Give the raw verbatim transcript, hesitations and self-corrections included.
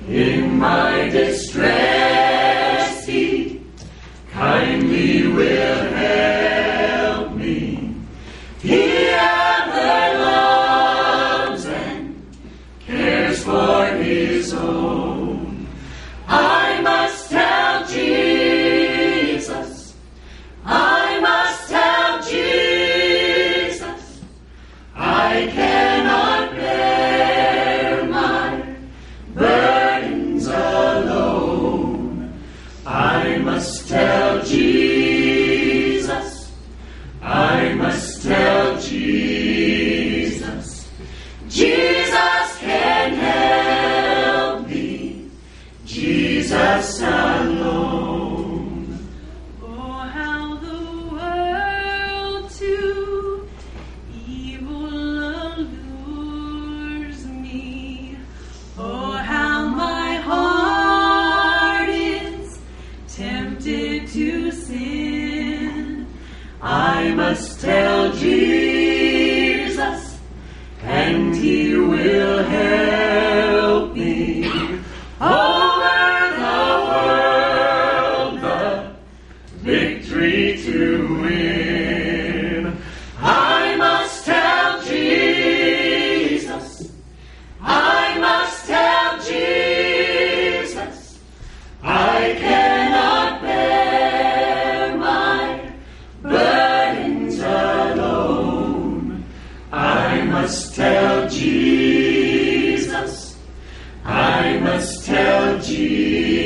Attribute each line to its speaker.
Speaker 1: In my distress he kindly will help me. He ever loves and cares for his own. I must tell Jesus, I must tell Jesus, I cannot bear my burdens alone. I must tell Jesus, I must tell Jesus, Jesus can help me, Jesus alone.
Speaker 2: Oh, how the world to evil allures me. Oh, how my heart is tempted to sin.
Speaker 1: I must tell Jesus, and he will help me. Over the world, the victory to win. I must tell Jesus, I must tell Jesus, I cannot bear my burdens alone. I must tell Jesus, I must tell Jesus.